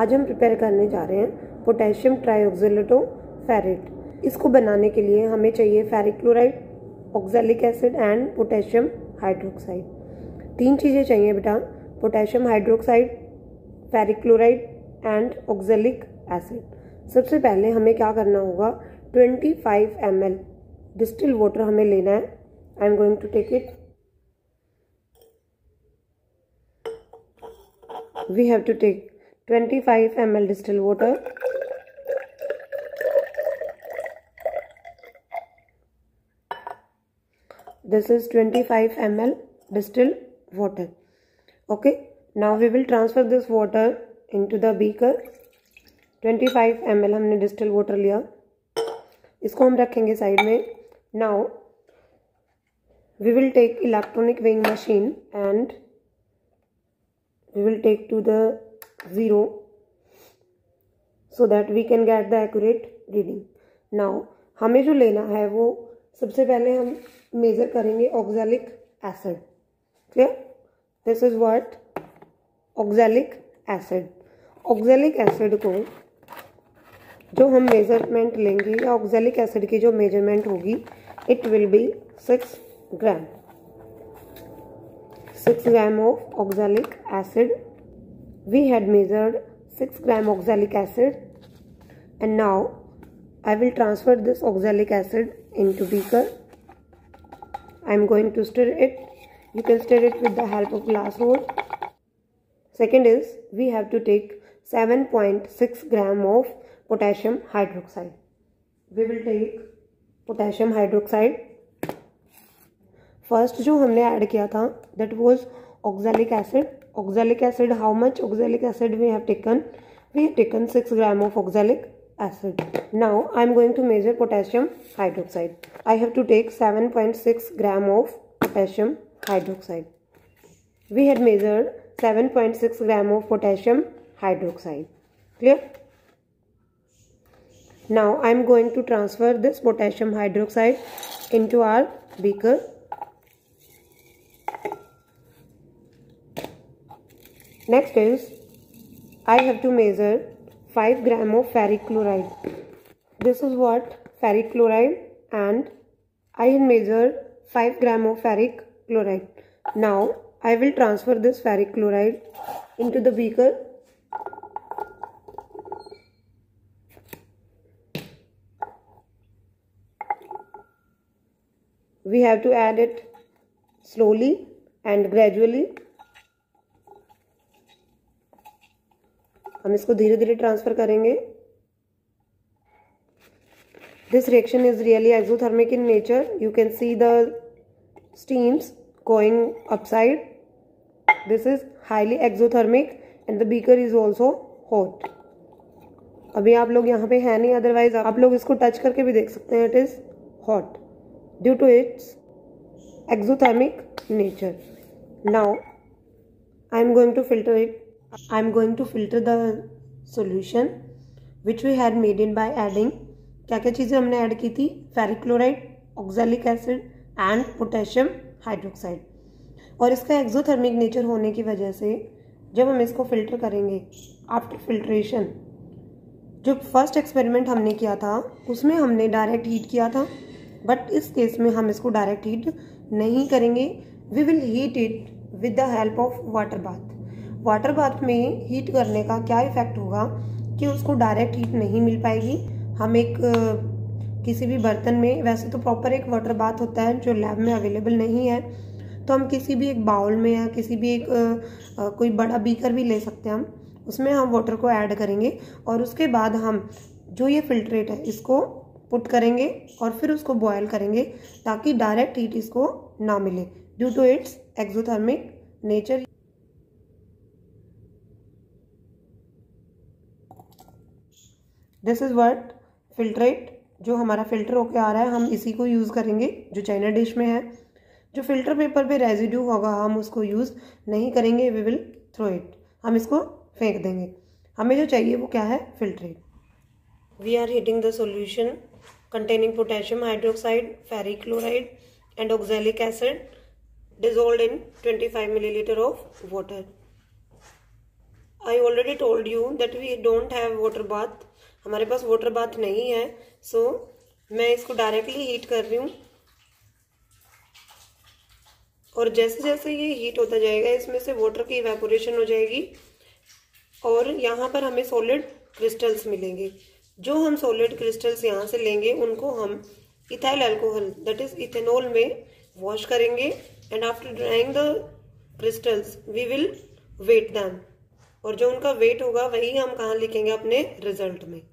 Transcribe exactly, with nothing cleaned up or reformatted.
आज हम प्रिपेयर करने जा रहे हैं पोटेशियम ट्राईऑक्सैलेटो फेरेट। इसको बनाने के लिए हमें चाहिए ferric chloride, oxalic acid and potassium hydroxide. तीन चीज़ें चाहिए बेटा, potassium hydroxide, ferric chloride and oxalic acid. सबसे पहले हमें क्या करना होगा, पच्चीस एम एल डिस्टिल वाटर हमें लेना है। I am going to take it. We have to take twenty-five milliliters distilled water. This is twenty-five milliliters distilled water. Okay. Now we will transfer this water into the beaker. twenty-five milliliters हमने distilled water लिया, इसको हम रखेंगे side में. Now we will take electronic weighing machine and we will take to the zero so that we can get the accurate reading. Now हमें जो लेना है वो सबसे पहले हम मेजर करेंगे oxalic acid. Clear? This is what oxalic acid. Oxalic acid को जो हम मेजरमेंट लेंगे या ऑक्सैलिक एसिड की जो मेजरमेंट होगी, it will be six gram. six gram of oxalic acid. We had measured six gram oxalic acid, and now I will transfer this oxalic acid into beaker. I am going to stir it. You can stir it with the help of glass rod. Second is we have to take seven point six gram of potassium hydroxide. We will take potassium hydroxide. First जो हमने add किया था that was oxalic acid. Oxalic acid, how much oxalic acid we have taken? We have taken six gram of oxalic acid. Now I am going to measure potassium hydroxide. I have to take seven point six gram of potassium hydroxide. We had measured seven point six gram of potassium hydroxide. Clear? Now I am going to transfer this potassium hydroxide into our beaker. Next is I have to measure five gram of ferric chloride. This is what ferric chloride, and I have measured five gram of ferric chloride. Now I will transfer this ferric chloride into the beaker. We have to add it slowly and gradually. हम इसको धीरे धीरे transfer करेंगे. This reaction is really exothermic in nature. You can see the steams going upside. This is highly exothermic and the beaker is also hot. अभी आप लोग यहाँ पे है नहीं, अदरवाइज आप लोग इसको टच करके भी देख सकते हैं. It is hot due to its exothermic nature. Now I am going to filter it. I am going to filter the solution which we had made in by adding. क्या क्या चीज़ें हमने ऐड की थी? Ferric chloride, oxalic acid and potassium hydroxide. और इसका exothermic nature होने की वजह से जब हम इसको फिल्टर करेंगे, आफ्टर फिल्ट्रेशन, जो फर्स्ट एक्सपेरिमेंट हमने किया था उसमें हमने डायरेक्ट हीट किया था, बट इस केस में हम इसको डायरेक्ट हीट नहीं करेंगे. We will heat it with the help of water bath. Water bath में हीट करने का क्या इफेक्ट होगा कि उसको डायरेक्ट हीट नहीं मिल पाएगी. हम एक किसी भी बर्तन में, वैसे तो प्रॉपर एक वाटर बाथ होता है जो लैब में अवेलेबल नहीं है, तो हम किसी भी एक बाउल में या किसी भी एक आ, कोई बड़ा बीकर भी ले सकते हैं. हम उसमें हम वाटर को ऐड करेंगे और उसके बाद हम जो ये फिल्ट्रेट है इसको पुट करेंगे और फिर उसको बॉयल करेंगे ताकि डायरेक्ट हीट इसको ना मिले due to its exothermic nature. This is what filtrate, जो हमारा फिल्टर होके आ रहा है, हम इसी को यूज़ करेंगे जो चाइना डिश में है. जो फिल्टर पेपर पे रेजिड्यू होगा हम उसको यूज़ नहीं करेंगे. We will throw it. हम इसको फेंक देंगे. हमें जो चाहिए वो क्या है? Filtrate. We are heating the solution containing potassium hydroxide, ferric chloride and oxalic acid dissolved in twenty-five milliliters of water. I already told you that we don't have water bath, हमारे पास वाटर बाथ नहीं है। सो so, मैं इसको directly heat कर रही हूँ और जैसे जैसे ये हीट होता जाएगा इसमें से वाटर की इवेपोरेशन हो जाएगी और यहाँ पर हमें सॉलिड क्रिस्टल्स मिलेंगे। जो हम सॉलिड क्रिस्टल्स यहाँ से लेंगे उनको हम ethyl alcohol that is ethanol में वॉश करेंगे and after drying the crystals we will weigh them, और जो उनका वेट होगा वही हम कहाँ लिखेंगे अपने रिजल्ट में।